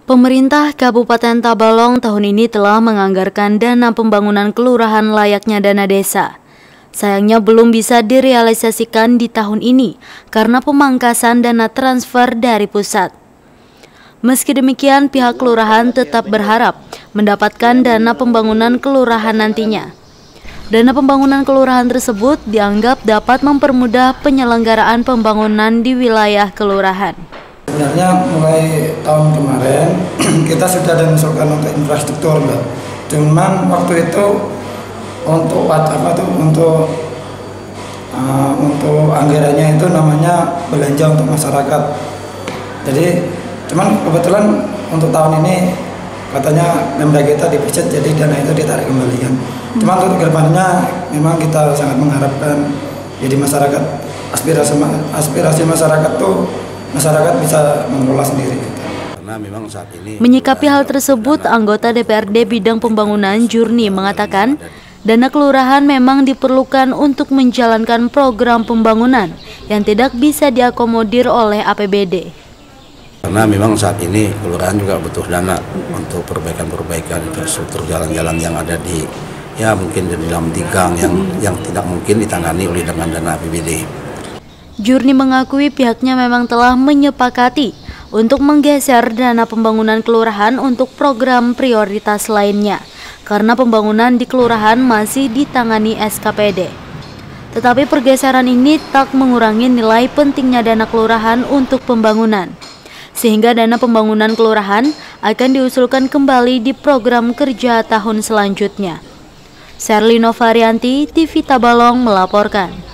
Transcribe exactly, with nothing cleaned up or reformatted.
Pemerintah Kabupaten Tabalong tahun ini telah menganggarkan dana pembangunan kelurahan layaknya dana desa. Sayangnya belum bisa direalisasikan di tahun ini karena pemangkasan dana transfer dari pusat. Meski demikian, pihak kelurahan tetap berharap mendapatkan dana pembangunan kelurahan nantinya. Dana pembangunan kelurahan tersebut dianggap dapat mempermudah penyelenggaraan pembangunan di wilayah kelurahan. Sebenarnya mulai tahun kemarin kita sudah ada mengusulkan untuk infrastruktur, Mbak. Cuman waktu itu untuk apa tuh untuk uh, untuk anggarannya itu namanya belanja untuk masyarakat. Jadi cuman kebetulan untuk tahun ini katanya Pemda kita dipecat, jadi dana itu ditarik kembali kan. Cuman untuk kedepannya memang kita sangat mengharapkan jadi masyarakat aspirasi aspirasi masyarakat tuh masyarakat bisa mengelola sendiri. Karena memang saat ini menyikapi hal tersebut, anggota D P R D bidang pembangunan Jurni mengatakan, dana kelurahan memang diperlukan untuk menjalankan program pembangunan yang tidak bisa diakomodir oleh A P B D. Karena memang saat ini kelurahan juga butuh dana untuk perbaikan-perbaikan infrastruktur jalan-jalan yang ada di ya mungkin di dalam tigang yang yang tidak mungkin ditangani oleh dengan dana A P B D. Jurni mengakui pihaknya memang telah menyepakati untuk menggeser dana pembangunan kelurahan untuk program prioritas lainnya karena pembangunan di kelurahan masih ditangani S K P D. Tetapi pergeseran ini tak mengurangi nilai pentingnya dana kelurahan untuk pembangunan, sehingga dana pembangunan kelurahan akan diusulkan kembali di program kerja tahun selanjutnya. Serlino Varianti, T V Tabalong melaporkan.